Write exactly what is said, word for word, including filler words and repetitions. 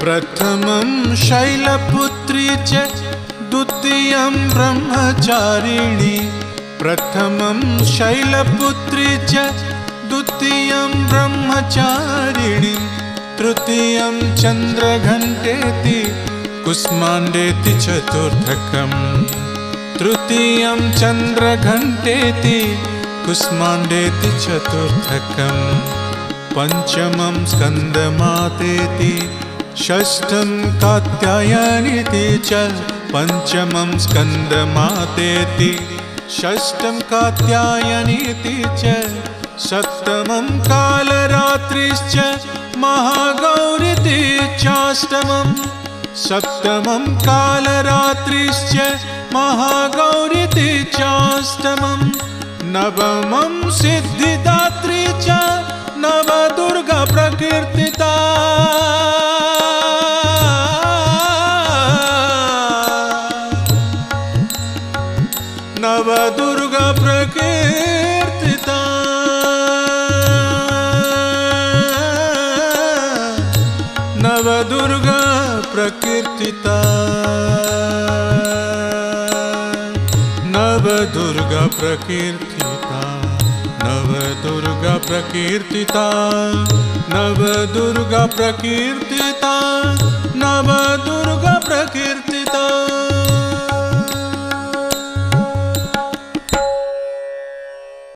प्रथमं शैलपुत्री च द्वितीयं ब्रह्मचारिणी। प्रथमं शैलपुत्री च द्वितीयं ब्रह्मचारिणी। तृतीयं चन्द्रघण्टेति कुष्माण्डेति चतुर्थकम्। तृतीयं चन्द्रघण्टेति कुष्माण्डेति चतुर्थकम्। पंचमं स्कन्दमातेति षष्ठं कात्यायनीति च। पंचमं स्कन्दमातेति षष्ठं कात्यायनीति च। सप्तमं कालरात्रिश्च महागौरीति चाष्टमम्। सप्तमं कालरात्रिश्च महागौरीति चाष्टमम्। नवमं सिद्धिदात्री च नवदुर्गा प्रकीर्तिता। नवदुर्गा प्रकीर्तिता। नवदुर्गा प्रकीर्तिता। नवदुर्गा प्रकीर्तिता। नवदुर्गा प्रकीर्तिता। नवदुर्गा प्रकीर्तिता। नवदुर्गा प्रकीर्तिता।